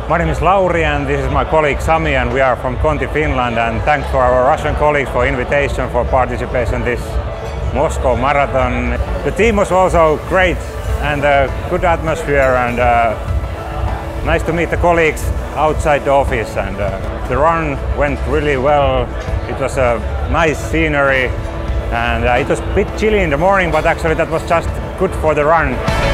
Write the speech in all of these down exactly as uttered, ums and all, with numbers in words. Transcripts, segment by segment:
My name is Lauri and this is my colleague Sami and we are from Conti, Finland, and thanks to our Russian colleagues for invitation for participation in this Moscow Marathon. The team was also great and a good atmosphere, and uh, nice to meet the colleagues outside the office, and uh, the run went really well. It was a nice scenery and uh, it was a bit chilly in the morning, but actually that was just good for the run.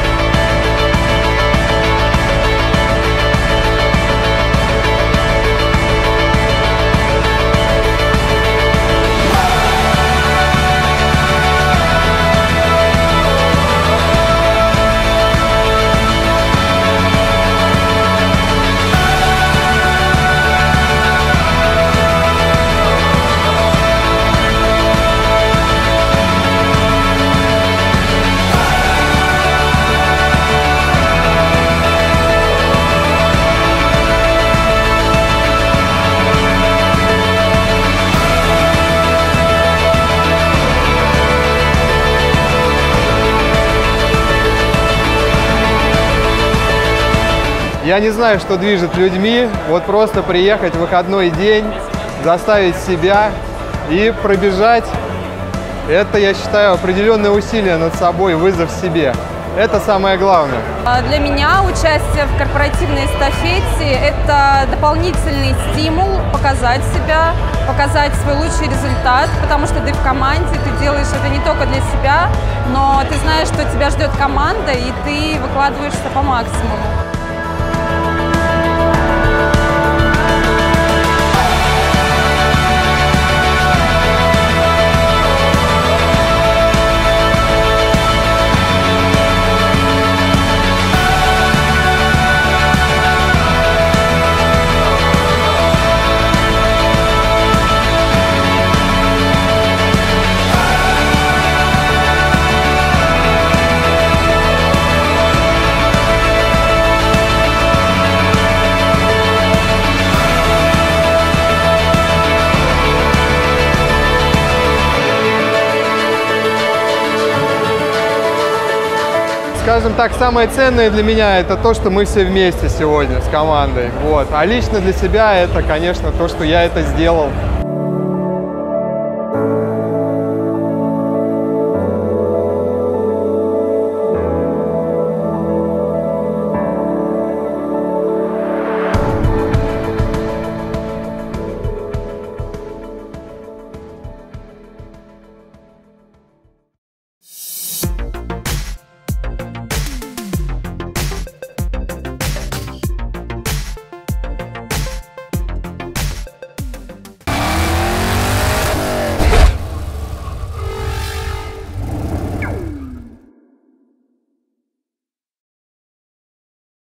Я не знаю, что движет людьми, вот просто приехать в выходной день, заставить себя и пробежать. Это, я считаю, определенное усилие над собой, вызов себе. Это самое главное. Для меня участие в корпоративной эстафете – это дополнительный стимул показать себя, показать свой лучший результат, потому что ты в команде, ты делаешь это не только для себя, но ты знаешь, что тебя ждет команда, и ты выкладываешься по максимуму. Скажем так, самое ценное для меня – это то, что мы все вместе сегодня с командой. Вот. А лично для себя это, конечно, то, что я это сделал.